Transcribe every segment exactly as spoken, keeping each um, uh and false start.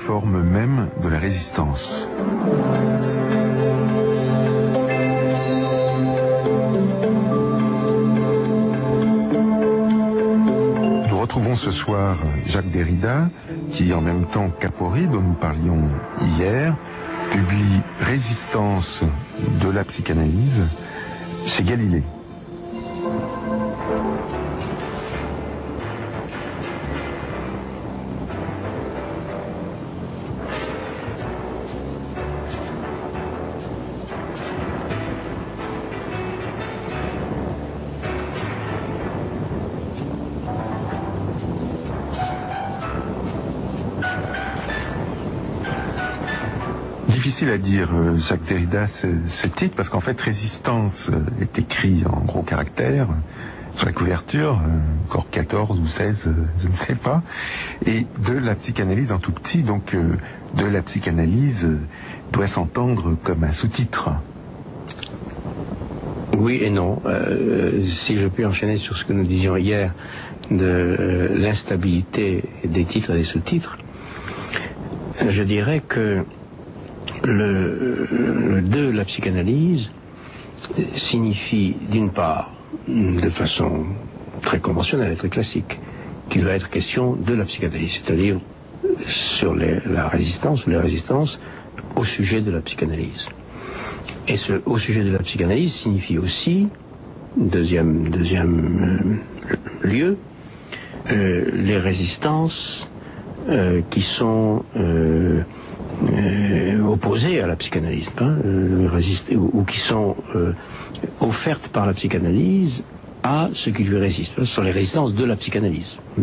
forme même de la résistance. Nous retrouvons ce soir Jacques Derrida, qui en même temps qu'Apori, dont nous parlions hier, publie Résistance de la psychanalyse chez Galilée. Difficile à dire, Jacques Derrida, ce, ce titre, parce qu'en fait, Résistance est écrit en gros caractères sur la couverture, encore quatorze ou seize, je ne sais pas, et de la psychanalyse en tout petit, donc de la psychanalyse doit s'entendre comme un sous-titre. Oui et non. Euh, si je puis enchaîner sur ce que nous disions hier de euh, l'instabilité des titres et des sous-titres, je dirais que Le, le de la psychanalyse signifie d'une part, de façon très conventionnelle et très classique, qu'il va être question de la psychanalyse, c'est-à-dire sur les, la résistance ou les résistances au sujet de la psychanalyse. Et ce au sujet de la psychanalyse signifie aussi, deuxième, deuxième euh, lieu, euh, les résistances euh, qui sont euh, Euh, opposées à la psychanalyse, hein, euh, résister, ou, ou qui sont euh, offertes par la psychanalyse à ce qui lui résiste. Ce sont les résistances de la psychanalyse. Hein.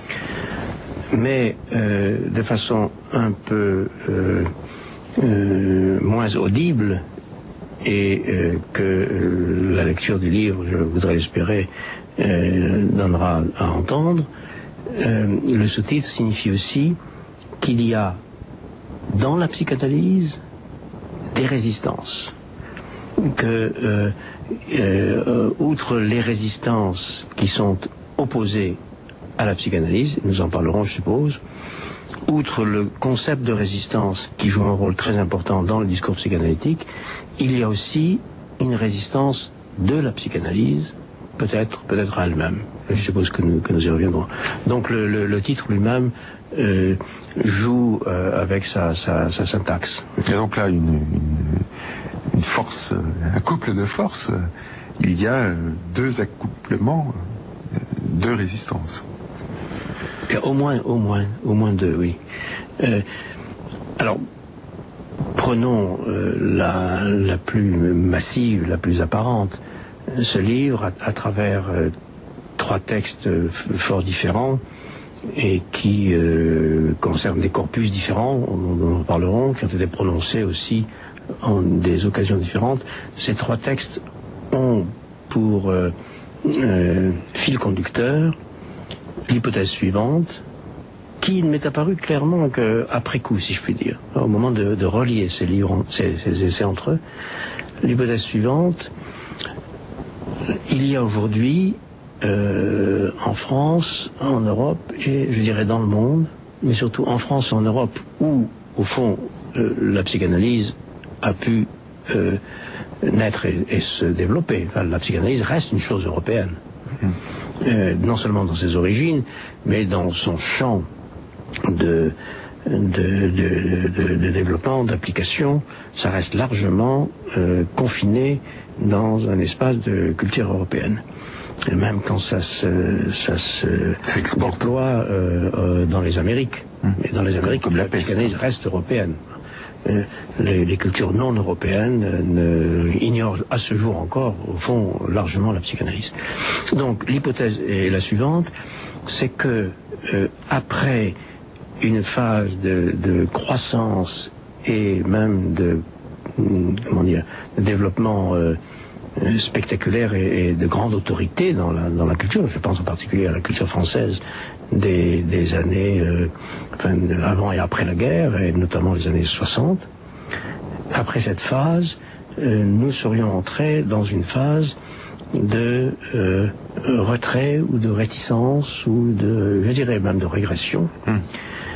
Mais euh, de façon un peu euh, euh, moins audible, et euh, que euh, la lecture du livre, je voudrais l'espérer, euh, donnera à entendre, euh, le sous-titre signifie aussi qu'il y a dans la psychanalyse des résistances, que euh, euh, outre les résistances qui sont opposées à la psychanalyse, nous en parlerons je suppose, outre le concept de résistance qui joue un rôle très important dans le discours psychanalytique, il y a aussi une résistance de la psychanalyse, peut-être peut-être à elle-même. Je suppose que nous, que nous y reviendrons. Donc le, le, le titre lui-même euh, joue euh, avec sa, sa, sa syntaxe. Il y a donc là une, une, une force, un couple de forces. Il y a deux accouplements, deux résistances. Et au moins, au moins, au moins deux, oui. Euh, alors, prenons euh, la, la plus massive, la plus apparente. Ce livre, à, à travers euh, trois textes euh, fort différents et qui euh, concernent des corpus différents, dont nous parlerons, qui ont été prononcés aussi en des occasions différentes. Ces trois textes ont pour euh, euh, fil conducteur l'hypothèse suivante, qui ne m'est apparue clairement qu'après coup, si je puis dire, au moment de, de relier ces livres, ces, ces essais entre eux. L'hypothèse suivante: il y a aujourd'hui, euh, en France, en Europe, et je dirais dans le monde, mais surtout en France et en Europe, où, au fond, euh, la psychanalyse a pu euh, naître et, et se développer. Enfin, la psychanalyse reste une chose européenne. Mmh. Euh, non seulement dans ses origines, mais dans son champ de, de, de, de, de développement, d'application, ça reste largement euh, confiné dans un espace de culture européenne. Et même quand ça se, ça se déploie euh, euh, dans les Amériques. Mmh. Et dans les Amériques, la psychanalyse reste européenne. Euh, les, les cultures non européennes euh, ne, ignorent à ce jour encore, au fond, largement la psychanalyse. Donc l'hypothèse est la suivante, c'est que euh, après une phase de, de croissance et même de, comment dire, de développement euh, spectaculaire et, et de grande autorité dans la, dans la culture, je pense en particulier à la culture française des, des années euh, enfin, avant et après la guerre, et notamment les années soixante. Après cette phase, euh, nous serions entrés dans une phase de euh, retrait ou de réticence ou de, je dirais même de régression, mmh.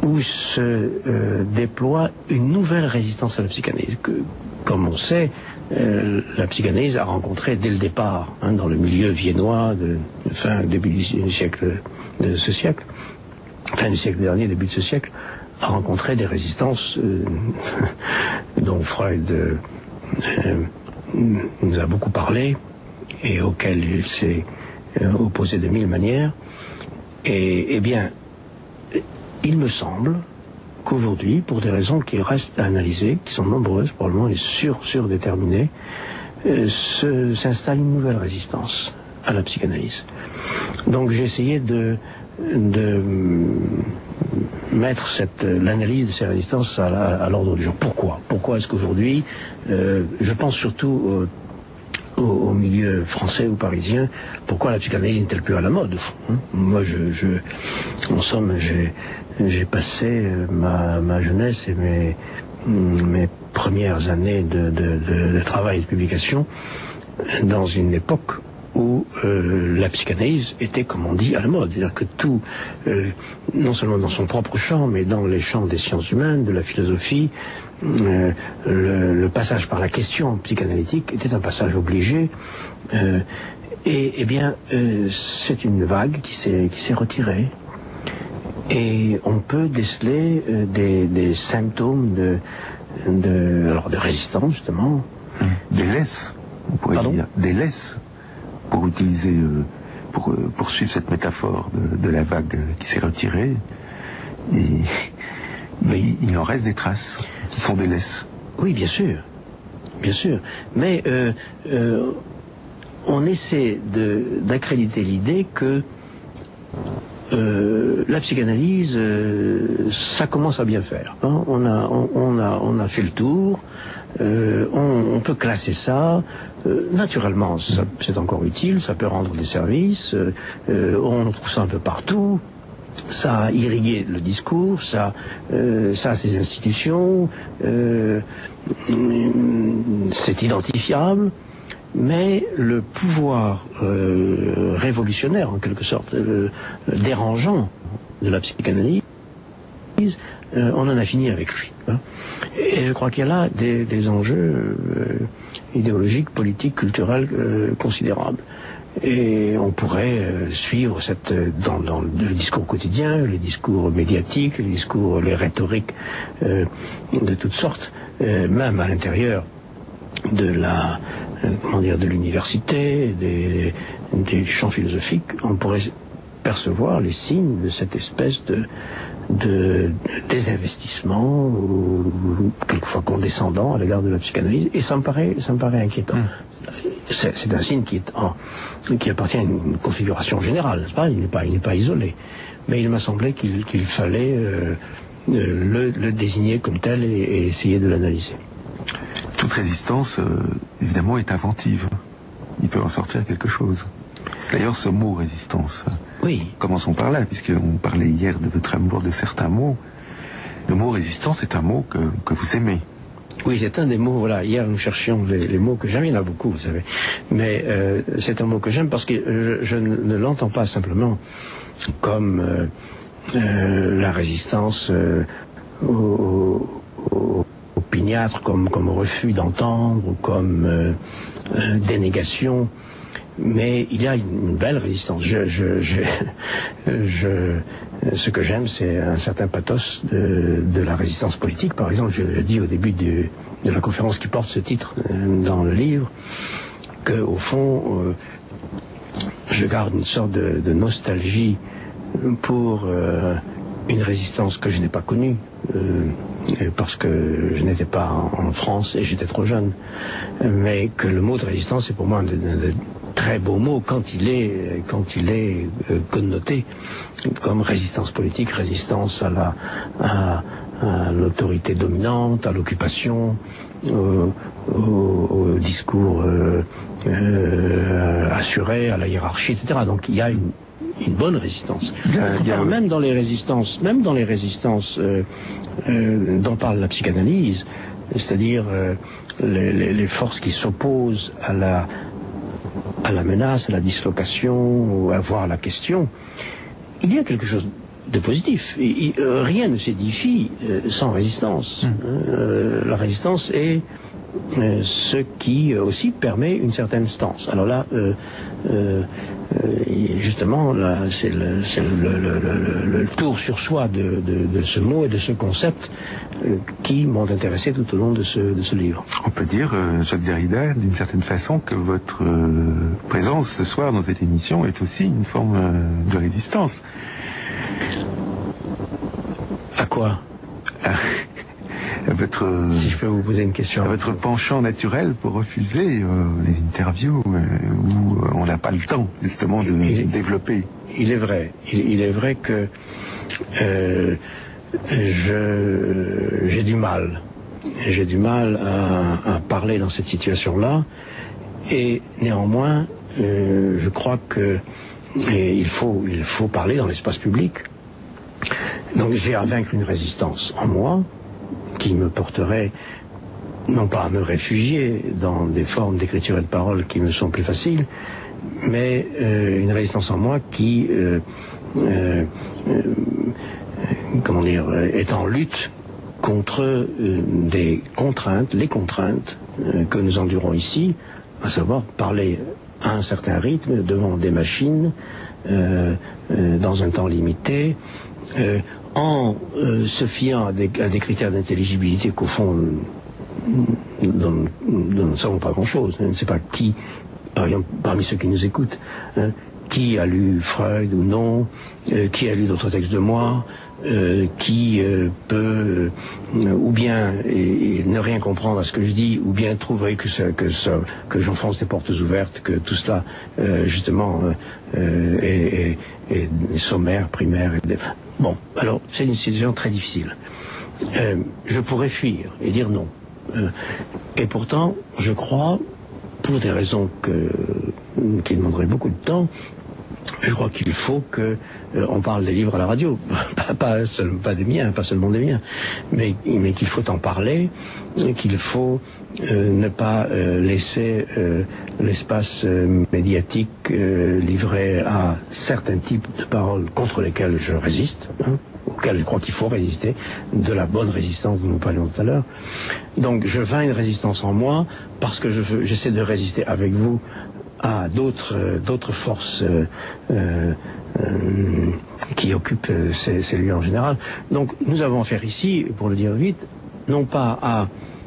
où se euh, déploie une nouvelle résistance à la psychanalyse. Que, comme on sait, euh, la psychanalyse a rencontré dès le départ, hein, dans le milieu viennois de, de fin début du siècle de ce siècle, fin du siècle dernier, début de ce siècle, a rencontré des résistances euh, dont Freud euh, euh, nous a beaucoup parlé et auxquelles il s'est euh, opposé de mille manières. Et, eh bien, il me semble qu'aujourd'hui, pour des raisons qui restent à analyser, qui sont nombreuses, probablement, et sur, surdéterminées, euh, se, s'installe une nouvelle résistance à la psychanalyse. Donc j'ai essayé de, de mettre cette, l'analyse de ces résistances à, la, à l'ordre du jour. Pourquoi Pourquoi est-ce qu'aujourd'hui, euh, je pense surtout euh, au, au milieu français ou parisien, pourquoi la psychanalyse n'est-elle plus à la mode, au fond, hein? Moi, je, je, en somme, j'ai, j'ai passé ma, ma jeunesse et mes, mes premières années de, de, de, de travail et de publication dans une époque où euh, la psychanalyse était, comme on dit, à la mode. C'est-à-dire que tout, euh, non seulement dans son propre champ, mais dans les champs des sciences humaines, de la philosophie, euh, le, le passage par la question psychanalytique était un passage obligé. Euh, et, eh bien, euh, c'est une vague qui s'est, qui s'est retirée. Et on peut déceler euh, des, des symptômes de, de, alors de résistance, justement. Des laisses, on pourrait Pardon dire. Des laisses. Pour utiliser, euh, pour euh, poursuivre cette métaphore de, de la vague qui s'est retirée, et, oui. il, il en reste des traces qui sont des laisses. Oui, bien sûr, bien sûr. Mais euh, euh, on essaie de, d'accréditer l'idée que euh, la psychanalyse, euh, ça commence à bien faire. Hein. On a, on, on a, on a fait le tour. Euh, on, on peut classer ça. Euh, naturellement, ça, c'est encore utile. Ça peut rendre des services. Euh, euh, on trouve ça un peu partout. Ça a irrigué le discours. Ça, euh, ça a ses institutions. Euh, c'est identifiable. Mais le pouvoir euh, révolutionnaire, en quelque sorte, euh, dérangeant de la psychanalyse, euh, on en a fini avec lui. Hein. Et je crois qu'il y a là des, des enjeux euh, idéologiques, politiques, culturels euh, considérables. Et on pourrait euh, suivre cette, dans, dans le discours quotidien, les discours médiatiques, les discours, les rhétoriques euh, de toutes sortes, euh, même à l'intérieur de la, euh, comment dire, de l'université, des, des champs philosophiques, on pourrait percevoir les signes de cette espèce de, de, de désinvestissement, ou, ou quelquefois condescendant à l'égard de la psychanalyse, et ça me paraît, ça me paraît inquiétant. Mmh. C'est, c'est un signe qui, est en, qui appartient à une configuration générale, n'est-ce pas ? Il n'est pas, il n'est pas isolé. Mais il m'a semblé qu'il, qu'il fallait euh, le, le désigner comme tel et, et essayer de l'analyser. Toute résistance, euh, évidemment, est inventive. Il peut en sortir quelque chose. D'ailleurs, ce mot résistance, oui. Commençons par là, puisqu'on parlait hier de votre amour de certains mots. Le mot résistance est un mot que, que vous aimez. Oui, c'est un des mots, voilà, hier nous cherchions les, les mots que j'aime, il y en a beaucoup, vous savez. Mais euh, c'est un mot que j'aime parce que je, je ne l'entends pas simplement comme euh, euh, la résistance euh, au, au opiniâtre, comme, comme refus d'entendre, comme euh, euh, dénégation, mais il y a une, une belle résistance. Je, je, je, je, ce que j'aime, c'est un certain pathos de, de la résistance politique. Par exemple, je, je dis au début de, de la conférence qui porte ce titre euh, dans le livre, qu'au fond, euh, je garde une sorte de, de nostalgie pour euh, une résistance que je n'ai pas connue. Euh, parce que je n'étais pas en France et j'étais trop jeune, mais que le mot de résistance est pour moi un de, de très beau mot quand il est, quand il est euh, connoté comme résistance politique, résistance à la, à, à l'autorité dominante, à l'occupation, au, au, au discours euh, euh, assuré, à la hiérarchie, et cetera. Donc il y a une une bonne résistance. Alors, même dans les résistances, même dans les résistances euh, euh, dont parle la psychanalyse, c'est-à-dire euh, les, les, les forces qui s'opposent à la à la menace, à la dislocation, ou à voir la question, il y a quelque chose de positif. Et, et, euh, rien ne s'édifie euh, sans résistance. Mmh. Euh, la résistance est euh, ce qui euh, aussi permet une certaine stance. Alors là, euh, euh, justement, là, c'est le, le, le, le, le tour sur soi de, de, de ce mot et de ce concept euh, qui m'ont intéressé tout au long de ce, de ce livre. On peut dire, euh, Jacques Derrida, d'une certaine façon, que votre euh, présence ce soir dans cette émission est aussi une forme euh, de résistance. À quoi? à, à votre, Si je peux vous poser une question. À votre penchant naturel pour refuser euh, les interviews euh, où on n'a pas le temps, justement, de il, développer. Il est vrai. Il, il est vrai que euh, je, j'ai du mal. J'ai du mal à, à parler dans cette situation-là. Et néanmoins, euh, je crois que et il faut, il faut parler dans l'espace public. Donc j'ai à vaincre une résistance en moi qui me porterait non pas à me réfugier dans des formes d'écriture et de parole qui me sont plus faciles, mais euh, une résistance en moi qui euh, euh, euh, comment dire, est en lutte contre euh, des contraintes, les contraintes euh, que nous endurons ici, à savoir parler à un certain rythme devant des machines euh, euh, dans un temps limité, euh, en euh, se fiant à des, à des critères d'intelligibilité qu'au fond dont, dont nous ne savons pas grand-chose. Je ne sais pas qui, par exemple, parmi ceux qui nous écoutent, hein, qui a lu Freud ou non, euh, qui a lu d'autres textes de moi, euh, qui euh, peut euh, ou bien et, et ne rien comprendre à ce que je dis, ou bien trouver que ça, que ça, que j'enfonce des portes ouvertes, que tout cela euh, justement euh, est, est, est sommaire, primaire. Et, bon, alors c'est une situation très difficile. Euh, je pourrais fuir et dire non. Euh, et pourtant, je crois, pour des raisons que, qui demanderaient beaucoup de temps, je crois qu'il faut que euh, on parle des livres à la radio, pas, pas, seul, pas des miens, pas seulement des miens, mais, mais qu'il faut en parler, qu'il faut euh, ne pas euh, laisser euh, l'espace euh, médiatique euh, livré à certains types de paroles contre lesquelles je résiste, hein, auxquelles je crois qu'il faut résister, de la bonne résistance dont nous parlions tout à l'heure. Donc je vains une résistance en moi parce que je veux, j'essaie de résister avec vous à d'autres euh, d'autres forces euh, euh, euh, qui occupent euh, ces, ces lieux en général. Donc nous avons affaire ici, pour le dire vite, non pas à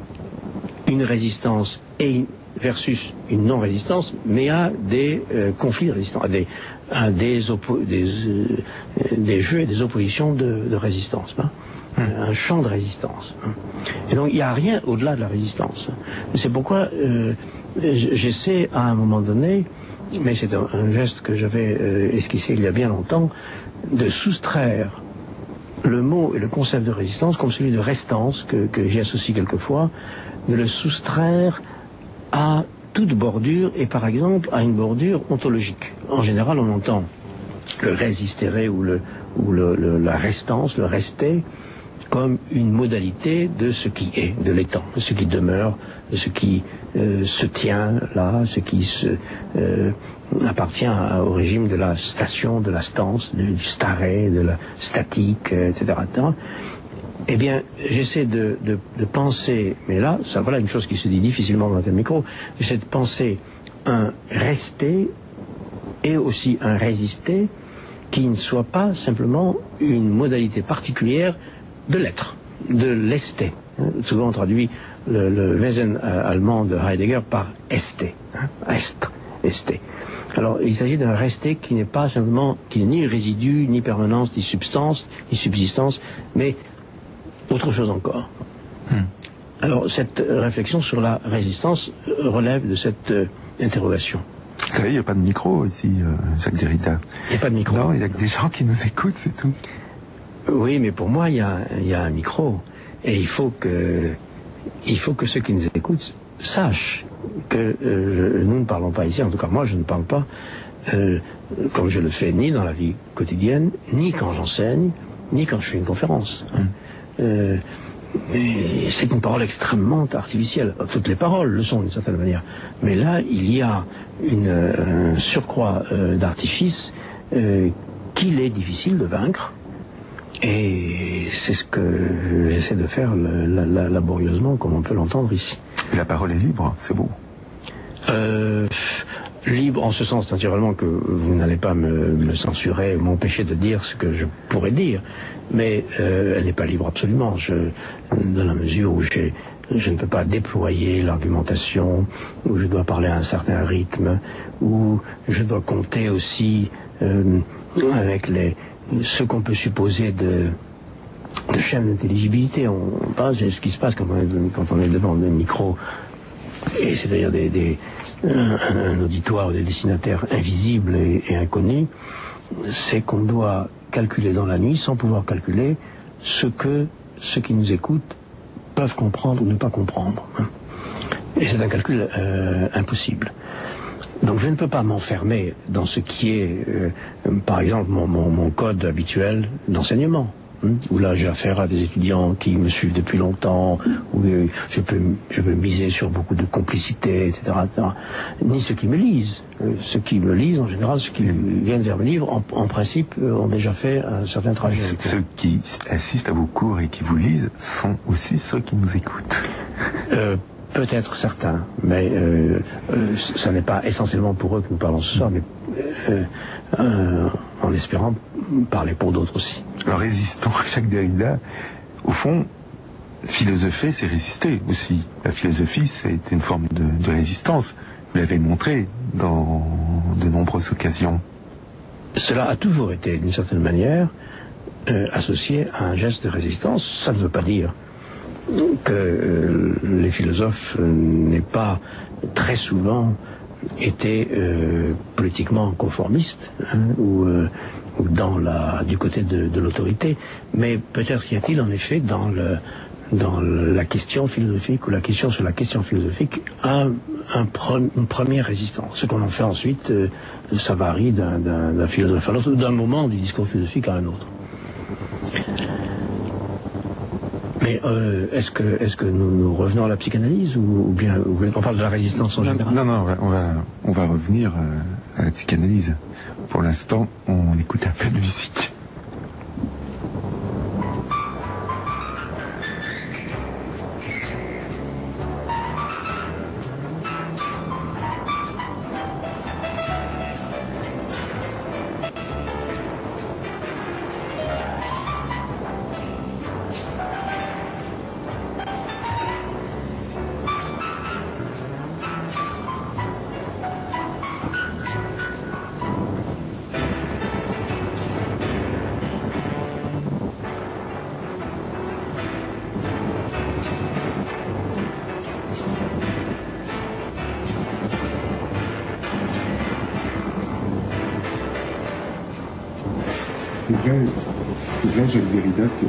une résistance et versus une non-résistance, mais à des euh, conflits de résistance, à des, à des, oppo- des, euh, des jeux et des oppositions de, de résistance. Hein. Hum. Un champ de résistance. Hein. Et donc il n'y a rien au-delà de la résistance. C'est pourquoi euh, j'essaie à un moment donné, mais c'est un, un geste que j'avais euh, esquissé il y a bien longtemps, de soustraire le mot et le concept de résistance comme celui de restance que, que j'y associe quelquefois, de le soustraire à toute bordure et par exemple à une bordure ontologique. En général on entend le résistere ou, le, ou le, le, la restance, le rester, comme une modalité de ce qui est, de l'étant, de ce qui demeure, de ce qui euh, se tient là, ce qui se, euh, appartient à, au régime de la station, de la stance, du, du staré, de la statique, euh, et cetera, et cetera. Eh bien, j'essaie de, de, de penser, mais là, ça voilà une chose qui se dit difficilement dans un micro, j'essaie de penser un rester et aussi un résister qui ne soit pas simplement une modalité particulière de l'être, de l'ester. Hein. Souvent on traduit le, le Wesen allemand de Heidegger par ester, hein, est, ester. Alors il s'agit d'un rester qui n'est pas simplement, qui n'est ni résidu, ni permanence, ni substance, ni subsistance, mais autre chose encore. Hmm. Alors cette réflexion sur la résistance relève de cette euh, interrogation. Vous savez, il n'y a pas de micro ici, euh, Jacques Derrida. Il n'y a pas de micro. Non, il n'y a que des gens qui nous écoutent, c'est tout. Oui, mais pour moi, il y a, il y a un micro. Et il faut que, il faut que ceux qui nous écoutent sachent que euh, je, nous ne parlons pas ici, en tout cas moi je ne parle pas, euh, comme je le fais ni dans la vie quotidienne, ni quand j'enseigne, ni quand je fais une conférence. Mmh. Euh, c'est une parole extrêmement artificielle. Toutes les paroles le sont d'une certaine manière. Mais là, il y a une, un surcroît euh, d'artifice euh, qu'il est difficile de vaincre. Et c'est ce que j'essaie de faire la, la, laborieusement, comme on peut l'entendre ici. Et la parole est libre, c'est beau. Euh, libre en ce sens, naturellement, que vous n'allez pas me, me censurer, m'empêcher de dire ce que je pourrais dire. Mais euh, elle n'est pas libre absolument. Je, dans la mesure où j'ai... je ne peux pas déployer l'argumentation, où je dois parler à un certain rythme, où je dois compter aussi euh, avec les, ce qu'on peut supposer de, de chaîne d'intelligibilité. On, on parle, c'est ce qui se passe quand on est, quand on est devant un micro, et c'est-à-dire des, des, un, un auditoire, des destinataires invisibles et, et inconnus, c'est qu'on doit calculer dans la nuit sans pouvoir calculer ce que ceux qui nous écoutent peuvent comprendre ou ne pas comprendre. Et c'est un calcul euh, impossible. Donc je ne peux pas m'enfermer dans ce qui est, euh, par exemple, mon, mon, mon code habituel d'enseignement, hein, où là j'ai affaire à des étudiants qui me suivent depuis longtemps, où euh, je, peux, je peux miser sur beaucoup de complicité, et cetera, et cetera. Ni ceux qui me lisent. Euh, ceux qui me lisent, en général, ceux qui viennent vers mes livres, en, en principe, euh, ont déjà fait un certain trajet. Ceux qui assistent à vos cours et qui vous lisent sont aussi ceux qui nous écoutent. Euh, Peut-être certains, mais euh, euh, ça n'est pas essentiellement pour eux que nous parlons ce soir, mais euh, euh, en espérant parler pour d'autres aussi. Alors résistant à Jacques Derrida, au fond, philosopher, c'est résister aussi. La philosophie, c'est une forme de, de résistance. Vous l'avez montré dans de nombreuses occasions. Cela a toujours été, d'une certaine manière, euh, associé à un geste de résistance. Ça ne veut pas dire que euh, les philosophes euh, n'aient pas très souvent été euh, politiquement conformistes, hein, ou, euh, ou dans la, du côté de, de l'autorité, mais peut-être y a-t-il en effet dans, le, dans la question philosophique ou la question sur la question philosophique un, un pre, une première résistance. Ce qu'on en fait ensuite, euh, ça varie d'un, d'un, d'un philosophe à l'autre, ou d'un moment du discours philosophique à un autre. Mais euh, est-ce que, est-ce que nous, nous revenons à la psychanalyse, ou, ou bien ou on parle de la résistance en général? Non, non, on va, on va, on va revenir euh, à la psychanalyse. Pour l'instant, on écoute un peu de musique. C'est vrai, c'est vrai, Jacques Derrida, que...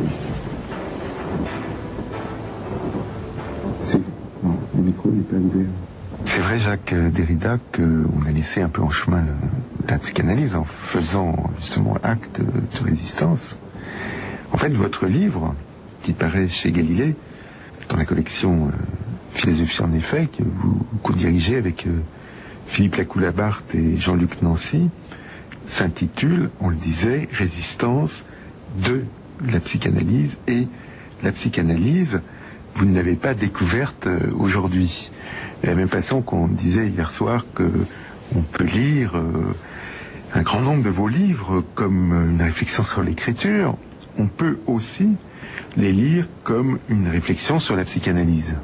C'est... Non, le micro n'est pas ouvert. C'est vrai, Jacques Derrida, qu'on a laissé un peu en chemin la psychanalyse en faisant justement acte de résistance. En fait, votre livre, qui paraît chez Galilée, dans la collection euh, Philosophie en effet, que vous co-dirigez avec euh, Philippe Lacoue-Labarthe et Jean-Luc Nancy, s'intitule, on le disait, Résistance de la psychanalyse. Et la psychanalyse, vous ne l'avez pas découverte euh, aujourd'hui. De la même façon qu'on disait hier soir que on peut lire euh, un grand nombre de vos livres comme une réflexion sur l'écriture, on peut aussi les lire comme une réflexion sur la psychanalyse.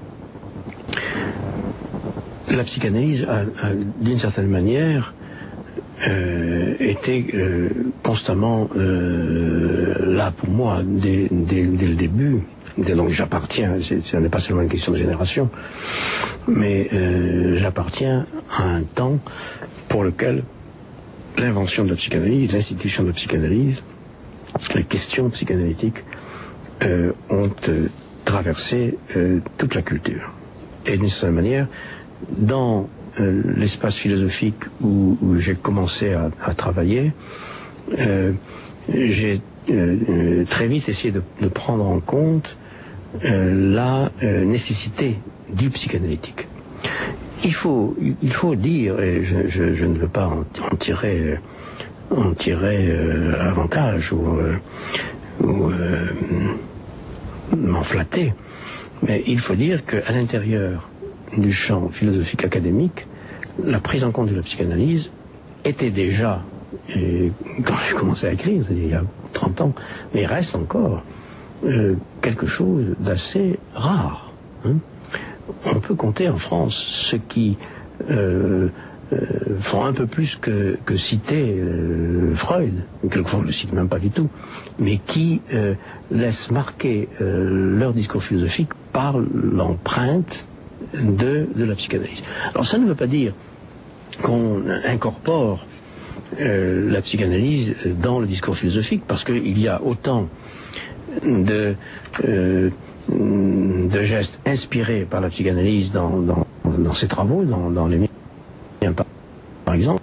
La psychanalyse a, a d'une certaine manière, euh, était euh, constamment euh, là pour moi dès, dès, dès le début. Donc j'appartiens, ce n'est pas seulement une question de génération, mais euh, j'appartiens à un temps pour lequel l'invention de la psychanalyse, l'institution de la psychanalyse, les questions psychanalytiques euh, ont euh, traversé euh, toute la culture. Et d'une certaine manière, dans euh, l'espace philosophique où, où j'ai commencé à, à travailler, euh, j'ai euh, euh, très vite essayé de, de prendre en compte euh, la euh, nécessité du psychanalytique. Il faut, il faut dire, et je, je, je ne veux pas en, en tirer, en tirer euh, avantage ou, euh, ou euh, m'en flatter, mais il faut dire qu'à l'intérieur du champ philosophique académique, la prise en compte de la psychanalyse était déjà, et quand j'ai commencé à écrire, c'est-à-dire il y a trente ans, mais reste encore euh, quelque chose d'assez rare. Hein. On peut compter en France ceux qui euh, euh, font un peu plus que, que citer euh, Freud, quelquefois on ne le cite même pas du tout, mais qui euh, laissent marquer euh, leur discours philosophique par l'empreinte de, de la psychanalyse. Alors ça ne veut pas dire qu'on incorpore euh, la psychanalyse dans le discours philosophique, parce qu'il y a autant de, euh, de gestes inspirés par la psychanalyse dans, dans, dans ses travaux, dans, dans les miens par, par exemple,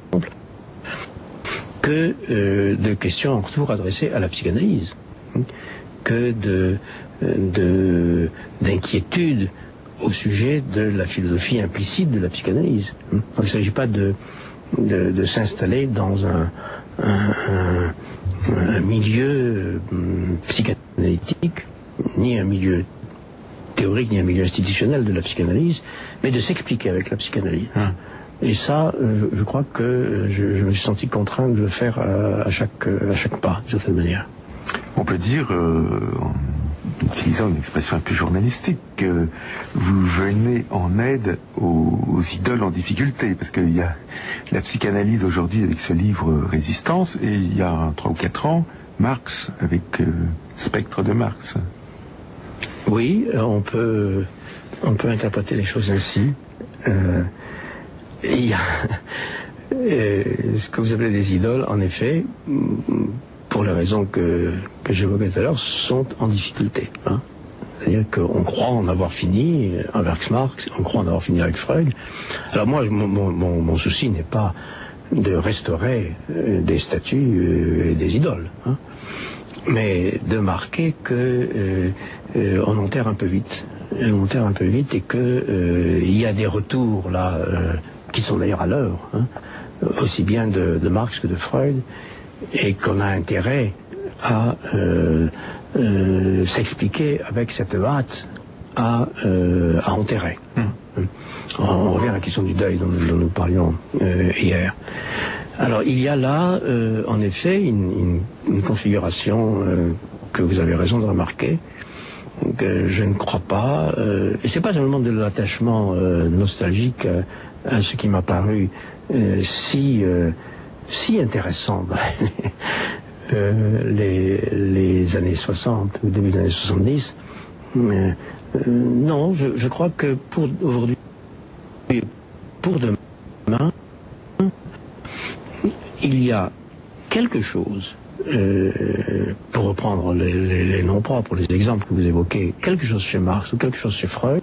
que euh, de questions en retour adressées à la psychanalyse, que de, de, d'inquiétudes au sujet de la philosophie implicite de la psychanalyse. Donc il ne s'agit pas de, de, de s'installer dans un, un, un, un milieu psychanalytique, ni un milieu théorique, ni un milieu institutionnel de la psychanalyse, mais de s'expliquer avec la psychanalyse. Hum. Et ça, je, je crois que je, je me suis senti contraint de le faire à, à, chaque, à chaque pas, d'une certaine manière. On peut dire, euh, en utilisant une expression un peu journalistique, que vous venez en aide aux, aux idoles en difficulté, parce qu'il y a la psychanalyse aujourd'hui avec ce livre Résistance, et il y a trois ou quatre ans, Marx avec euh, Spectre de Marx. Oui, on peut, on peut interpréter les choses ainsi. Euh, il y a euh, ce que vous appelez des idoles, en effet, pour les raisons que, que j'évoquais tout à l'heure, sont en difficulté. Hein. C'est-à-dire qu'on croit en avoir fini avec Marx, on croit en avoir fini avec Freud. Alors moi, mon, mon, mon souci n'est pas de restaurer euh, des statues euh, et des idoles, hein, mais de marquer que euh, euh, on enterre un peu vite, on enterre un peu vite, et que euh, il y a des retours là euh, qui sont d'ailleurs à l'heure, hein, aussi bien de, de Marx que de Freud, et qu'on a intérêt à euh, euh, s'expliquer avec cette hâte à, euh, à enterrer. Mmh. On, on revient à la question du deuil dont, dont nous parlions euh, hier. Alors il y a là, euh, en effet, une, une, une configuration euh, que vous avez raison de remarquer, que je ne crois pas, euh, et c'est pas seulement de l'attachement euh, nostalgique euh, à ce qui m'a paru euh, si euh, si intéressant dans euh, les, les années soixante ou début des années soixante-dix. Euh, euh, non, je, je crois que pour aujourd'hui, pour demain, il y a quelque chose, euh, pour reprendre les, les, les noms propres, les exemples que vous évoquez, quelque chose chez Marx ou quelque chose chez Freud,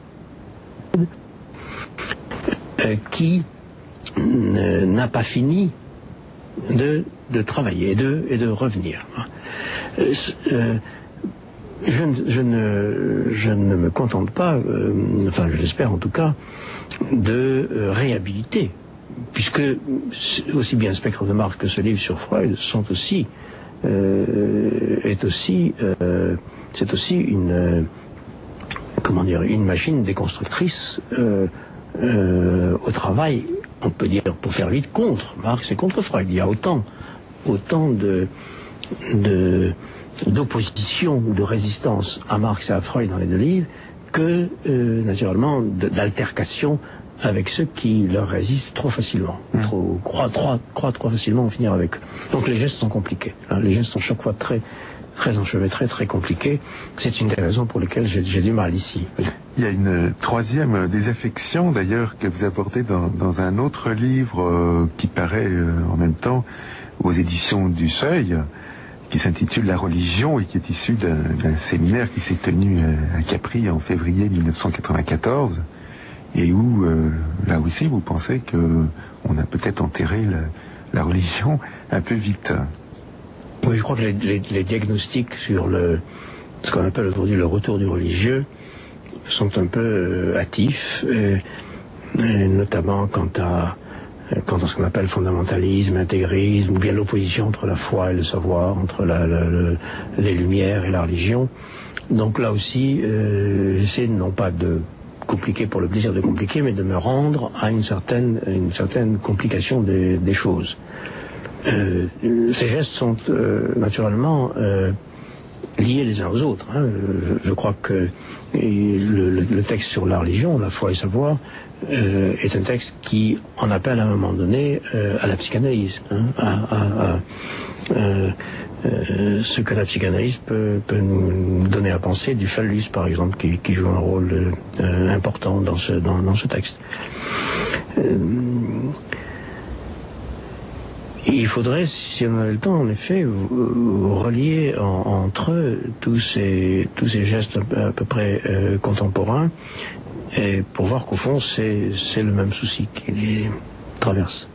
euh, qui euh, n'a pas fini de, de travailler et de, et de revenir. Euh, euh, je, ne, je, ne, je ne me contente pas, euh, enfin je l'espère en tout cas, de euh, réhabiliter, puisque aussi bien Spectre de Marx que ce livre sur Freud sont aussi, euh, est aussi, euh, c'est aussi une, euh, comment dire, une machine déconstructrice euh, euh, au travail. On peut dire, pour faire vite, contre Marx et contre Freud. Il y a autant, autant de, de, d'opposition ou de résistance à Marx et à Freud dans les deux livres que, euh, naturellement, de, d'altercation avec ceux qui leur résistent trop facilement, mmh. trop, croient, croient, croient trop facilement en finir avec eux. Donc les gestes sont compliqués. Hein. Les gestes sont chaque fois très, très enchevêtrés, très compliqués. C'est une des raisons pour lesquelles j'ai, j'ai du mal ici. Oui. Il y a une troisième désaffection, d'ailleurs, que vous abordez dans, dans un autre livre euh, qui paraît euh, en même temps aux éditions du Seuil, qui s'intitule La religion et qui est issu d'un, d'un séminaire qui s'est tenu à Capri en février mille neuf cent quatre-vingt-quatorze, et où, euh, là aussi, vous pensez qu'on a peut-être enterré la, la religion un peu vite. Oui, je crois que les, les, les diagnostics sur le, ce qu'on appelle aujourd'hui le retour du religieux sont un peu euh, hâtifs, et, et notamment quant à Quand on ce qu'on appelle fondamentalisme, intégrisme, ou bien l'opposition entre la foi et le savoir, entre la, la, la, les Lumières et la religion. Donc là aussi, euh, j'essaie non pas de compliquer pour le plaisir de compliquer, mais de me rendre à une certaine, une certaine complication des, des choses. Euh, ces gestes sont euh, naturellement euh, liés les uns aux autres. Hein. Je, je crois que le, le, le texte sur la religion, la foi et le savoir, euh, est un texte qui en appelle à un moment donné euh, à la psychanalyse, hein, à, à, à euh, euh, ce que la psychanalyse peut, peut nous donner à penser du phallus, par exemple, qui, qui joue un rôle euh, important dans ce, dans, dans ce texte. Euh, Il faudrait, si on avait le temps, en effet, relier en, entre eux tous ces, tous ces gestes à peu près euh, contemporains, et pour voir qu'au fond, c'est, c'est le même souci qui les traverse.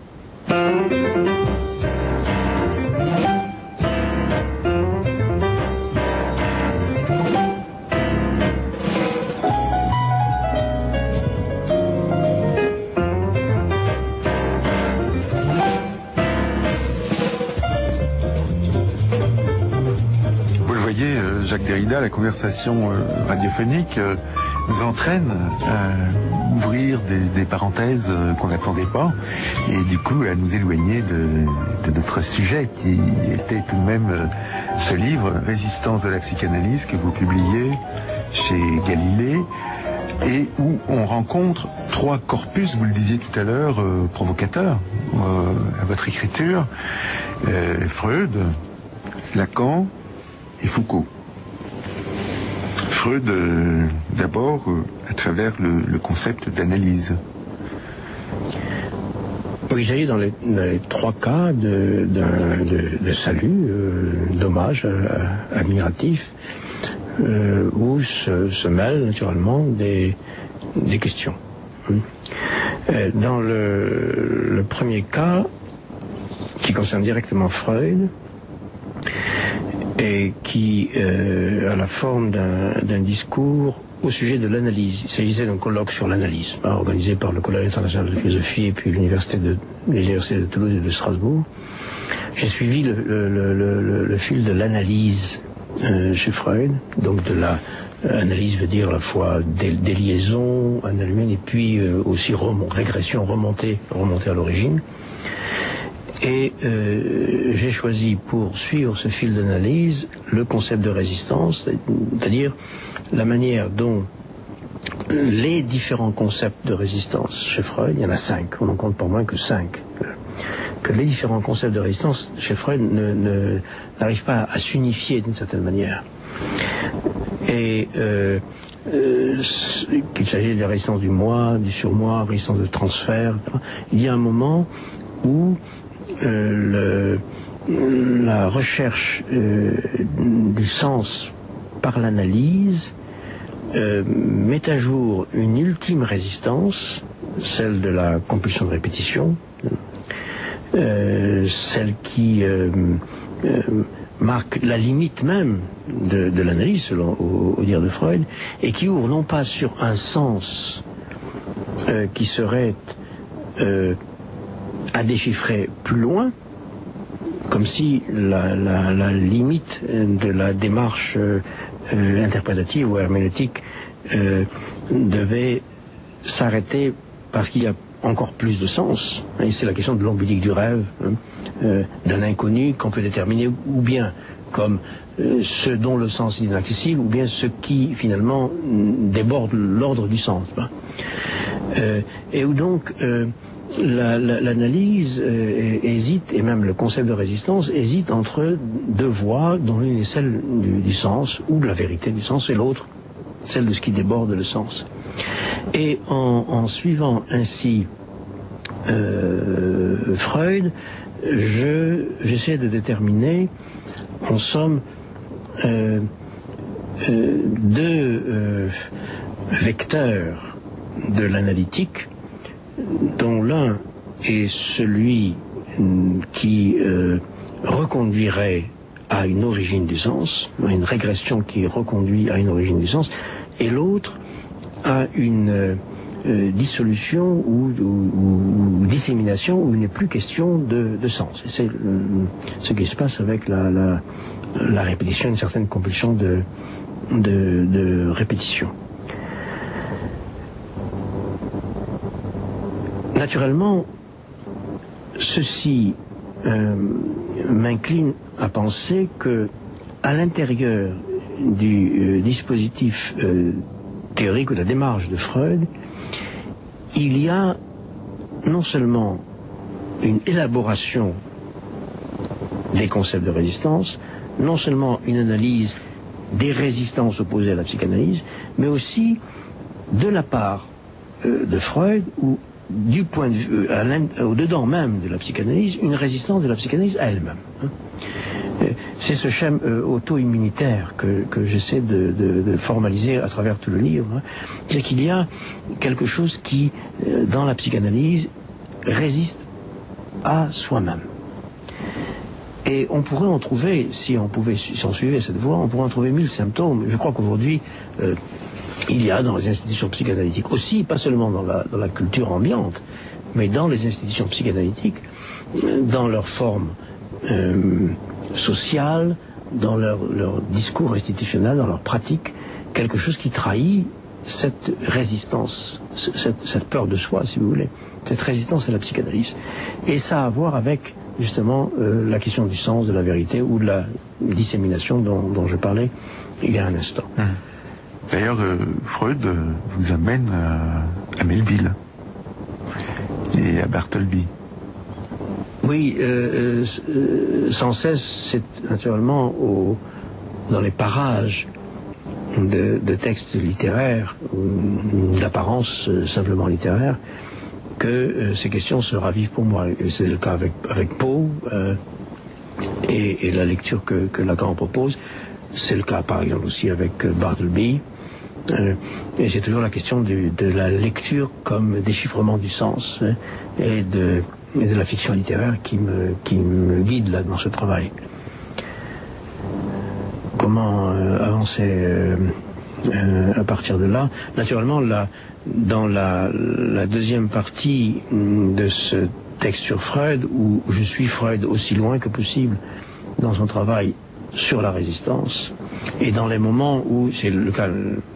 Jacques Derrida, la conversation euh, radiophonique euh, nous entraîne à ouvrir des, des parenthèses euh, qu'on n'attendait pas et du coup à nous éloigner de, de notre sujet qui était tout de même euh, ce livre, Résistance de la psychanalyse, que vous publiez chez Galilée et où on rencontre trois corpus, vous le disiez tout à l'heure, euh, provocateurs euh, à votre écriture, euh, Freud, Lacan et Foucault. Freud, euh, d'abord, euh, à travers le, le concept d'analyse. Oui, j'ai eu dans les, dans les trois cas de, de, de, de salut, euh, d'hommage euh, admiratif, euh, où se, se mêlent naturellement des, des questions. Euh, dans le, le premier cas, qui concerne directement Freud, et qui euh, a la forme d'un, d'un discours au sujet de l'analyse. Il s'agissait d'un colloque sur l'analyse, hein, organisé par le Collège international de philosophie et puis l'université de, les universités de Toulouse et de Strasbourg. J'ai suivi le, le, le, le, le fil de l'analyse euh, chez Freud, donc de la euh, analyse veut dire à la fois des, des liaisons analyses et puis euh, aussi remont, régression, remontée, remontée à l'origine. Et euh, j'ai choisi pour suivre ce fil d'analyse le concept de résistance, c'est-à-dire la manière dont les différents concepts de résistance chez Freud, il y en a cinq, on n'en compte pas moins que cinq, que les différents concepts de résistance chez Freud ne, ne, n'arrivent pas à, à s'unifier d'une certaine manière. Et euh, euh, qu'il s'agisse de la résistance du moi, du surmoi, résistance de transfert, il y a un moment où Euh, le, la recherche euh, du sens par l'analyse euh, met à jour une ultime résistance, celle de la compulsion de répétition, euh, celle qui euh, euh, marque la limite même de, de l'analyse, selon au, au dire de Freud, et qui ouvre non pas sur un sens euh, qui serait euh, à déchiffrer plus loin, comme si la, la, la limite de la démarche euh, euh, interprétative ou herméneutique euh, devait s'arrêter parce qu'il y a encore plus de sens. Et c'est la question de l'ombilique du rêve, hein, euh, d'un inconnu qu'on peut déterminer ou bien comme euh, ce dont le sens est inaccessible, ou bien ce qui finalement déborde l'ordre du sens. Hein. Euh, et où donc euh, La, la, l'analyse euh, hésite, et même le concept de résistance hésite entre deux voies, dont l'une est celle du, du sens, ou de la vérité du sens, et l'autre, celle de ce qui déborde le sens. Et en, en suivant ainsi euh, Freud, je, j'essaie de déterminer, en somme, euh, euh, deux euh, vecteurs de l'analytique, dont l'un est celui qui euh, reconduirait à une origine du sens, à une régression qui reconduit à une origine du sens, et l'autre a une, euh, dissolution ou, ou, ou dissémination où il n'est plus question de, de sens. C'est euh, ce qui se passe avec la, la, la répétition, une certaine compulsion de, de, de répétition. Naturellement, ceci euh, m'incline à penser que à l'intérieur du euh, dispositif euh, théorique ou de la démarche de Freud, il y a non seulement une élaboration des concepts de résistance, non seulement une analyse des résistances opposées à la psychanalyse, mais aussi de la part euh, de Freud ou du point de vue, euh, au-dedans même de la psychanalyse, une résistance de la psychanalyse à elle-même. Hein. C'est ce schème euh, auto-immunitaire que, que j'essaie de, de, de formaliser à travers tout le livre. Hein. C'est qu'il y a quelque chose qui, euh, dans la psychanalyse, résiste à soi-même. Et on pourrait en trouver, si on pouvait, si on suivait cette voie, on pourrait en trouver mille symptômes. Je crois qu'aujourd'hui, euh, il y a dans les institutions psychanalytiques aussi, pas seulement dans la, dans la culture ambiante, mais dans les institutions psychanalytiques, dans leur forme euh, sociale, dans leur, leur discours institutionnel, dans leur pratique, quelque chose qui trahit cette résistance, cette, cette peur de soi, si vous voulez, cette résistance à la psychanalyse. Et ça a à voir avec, justement, euh, la question du sens, de la vérité ou de la dissémination dont, dont je parlais il y a un instant. Mmh. D'ailleurs, euh, Freud euh, vous amène à, à Melville et à Bartleby. Oui, euh, euh, sans cesse, c'est naturellement au, dans les parages de, de textes littéraires, ou d'apparence euh, simplement littéraire, que euh, ces questions se ravivent pour moi. C'est le cas avec, avec Poe euh, et, et la lecture que, que Lacan propose. C'est le cas par exemple aussi avec euh, Bartleby. Euh, et c'est toujours la question du, de la lecture comme déchiffrement du sens hein, et, de, et de la fiction littéraire qui me, qui me guide là dans ce travail. Comment euh, avancer euh, euh, à partir de là? Naturellement, la, dans la, la deuxième partie de ce texte sur Freud, où je suis Freud aussi loin que possible dans son travail sur la résistance, et dans les moments où c'est le cas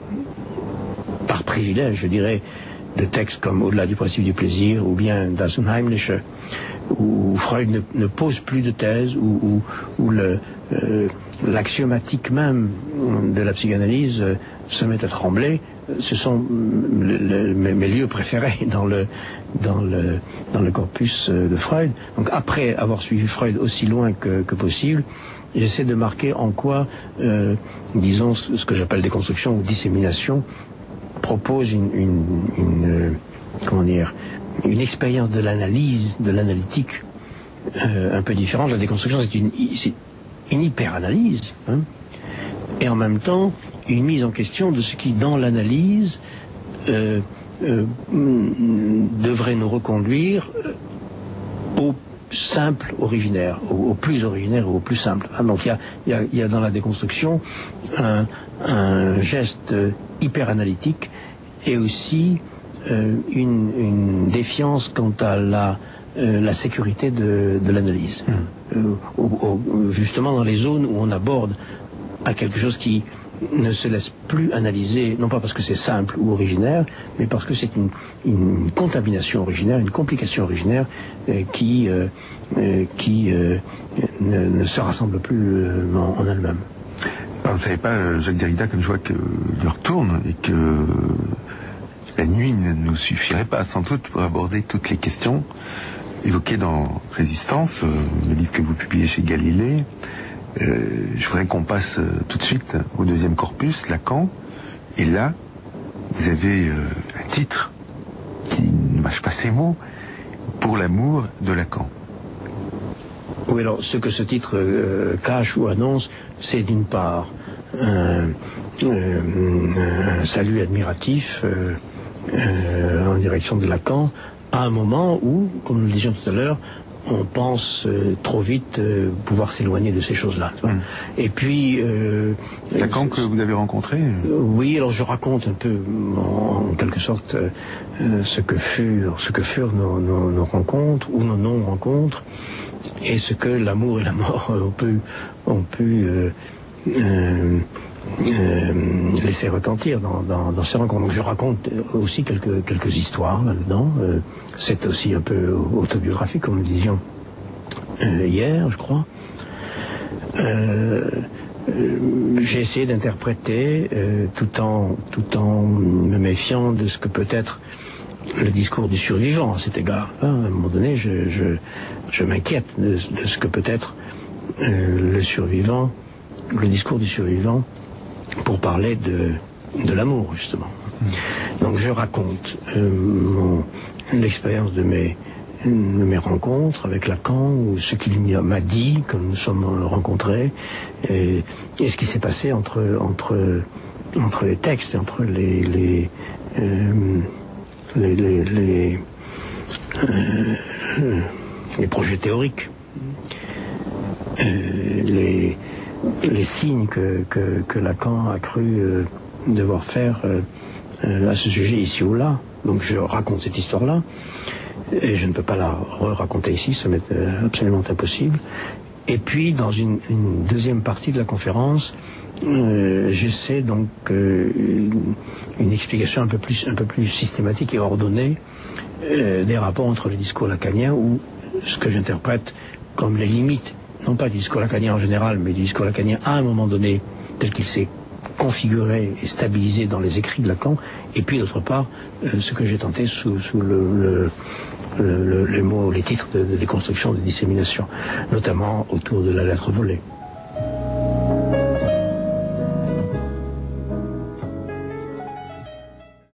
par privilège, je dirais, de textes comme Au-delà du principe du plaisir ou bien Das Unheimliche, où Freud ne, ne pose plus de thèse, où, où, où le, euh, l'axiomatique même de la psychanalyse euh, se met à trembler. Ce sont le, le, mes, mes lieux préférés dans le, dans le, dans le corpus de Freud. Donc après avoir suivi Freud aussi loin que, que possible, j'essaie de marquer en quoi, euh, disons, ce que j'appelle déconstruction ou dissémination, propose une, une, une euh, comment dire, une expérience de l'analyse, de l'analytique euh, un peu différente. La déconstruction, c'est une, c'est une hyper-analyse, hein, et en même temps une mise en question de ce qui, dans l'analyse, euh, euh, devrait nous reconduire au simple originaire, au, au plus originaire ou au plus simple. Ah, donc il y a, y, a, y a dans la déconstruction un, un geste hyper-analytique et aussi euh, une, une défiance quant à la, euh, la sécurité de, de l'analyse. Mmh. Euh, au, au, justement dans les zones où on aborde à quelque chose qui ne se laisse plus analyser, non pas parce que c'est simple ou originaire, mais parce que c'est une, une contamination originaire, une complication originaire euh, qui, euh, euh, qui euh, ne, ne se rassemble plus euh, en, en elle-même. Alors, vous ne savez pas, Jacques Derrida, comme je vois que l'heure tourne et que la nuit ne nous suffirait pas sans doute pour aborder toutes les questions évoquées dans Résistance, euh, le livre que vous publiez chez Galilée. Euh, je voudrais qu'on passe euh, tout de suite au deuxième corpus, Lacan. Et là, vous avez euh, un titre qui ne mâche pas ses mots, Pour l'amour de Lacan. Oui, alors ce que ce titre euh, cache ou annonce, c'est d'une part un, euh, un salut admiratif euh, euh, en direction de Lacan, à un moment où, comme nous le disions tout à l'heure, on pense euh, trop vite euh, pouvoir s'éloigner de ces choses-là. Mmh. Et puis... Euh, Lacan que vous avez rencontré euh, Oui, alors je raconte un peu, en, en quelque sorte, euh, ce que furent, ce que furent nos, nos, nos rencontres, ou nos non-rencontres, et ce que l'amour et la mort ont pu, ont pu euh, euh, euh, laisser retentir dans, dans, dans ces rencontres. Donc je raconte aussi quelques, quelques histoires là-dedans. Euh, c'est aussi un peu autobiographique, comme nous disions euh, hier, je crois. Euh, euh, j'ai essayé d'interpréter euh, tout en, tout en me méfiant de ce que peut être le discours du survivant à cet égard. Hein, à un moment donné, je, je, je m'inquiète de, de ce que peut être euh, le survivant, le discours du survivant, pour parler de, de l'amour, justement. Mmh. Donc je raconte euh, mon, l'expérience de mes, de mes rencontres avec Lacan, ou ce qu'il m'a dit quand nous sommes rencontrés, et, et ce qui s'est passé entre, entre, entre les textes, entre les... les euh, les, les, les, euh, les projets théoriques, euh, les, les signes que, que, que Lacan a cru euh, devoir faire euh, euh, à ce sujet ici ou là. Donc je raconte cette histoire-là, et je ne peux pas la re-raconter ici, ça m'est euh, absolument impossible. Et puis, dans une, une deuxième partie de la conférence, Euh, j'essaie donc euh, une, une explication un peu plus, un peu plus systématique et ordonnée euh, des rapports entre le discours lacanien, ou ce que j'interprète comme les limites, non pas du discours lacanien en général, mais du discours lacanien à un moment donné, tel qu'il s'est configuré et stabilisé dans les écrits de Lacan, et puis d'autre part, euh, ce que j'ai tenté sous, sous le, le, le, le, les mots, les titres de, de déconstruction, de dissémination, notamment autour de la lettre volée.